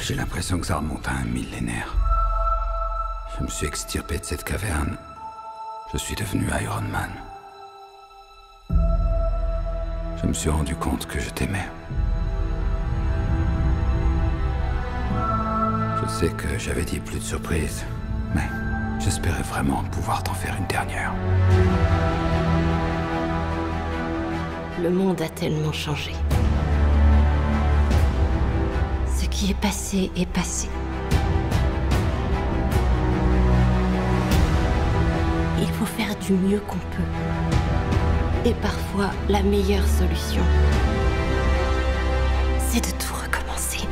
J'ai l'impression que ça remonte à un millénaire. Je me suis extirpé de cette caverne. Je suis devenu Iron Man. Je me suis rendu compte que je t'aimais. Je sais que j'avais dit plus de surprises, mais j'espérais vraiment pouvoir t'en faire une dernière. Le monde a tellement changé. Ce qui est passé est passé. Il faut faire du mieux qu'on peut. Et parfois, la meilleure solution, c'est de tout recommencer.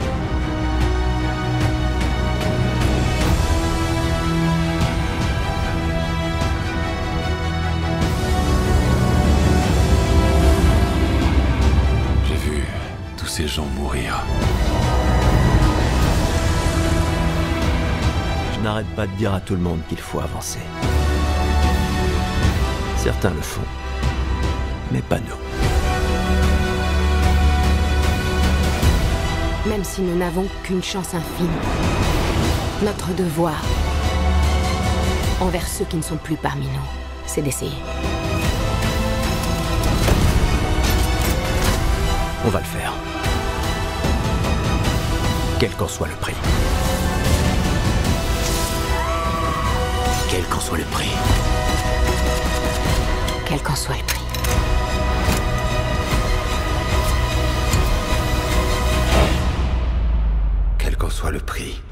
J'ai vu tous ces gens mourir. Je n'arrête pas de dire à tout le monde qu'il faut avancer. Certains le font, mais pas nous. Même si nous n'avons qu'une chance infime, notre devoir envers ceux qui ne sont plus parmi nous, c'est d'essayer. On va le faire. Quel qu'en soit le prix. Quel qu'en soit le prix. Quel qu'en soit le prix. Quel qu'en soit le prix.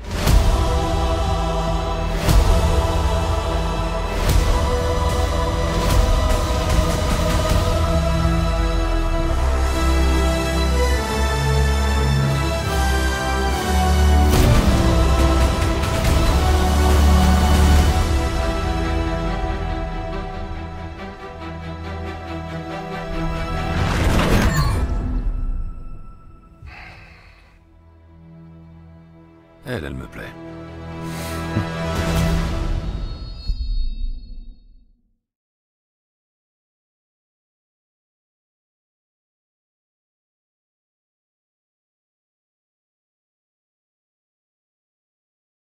Elle me plaît.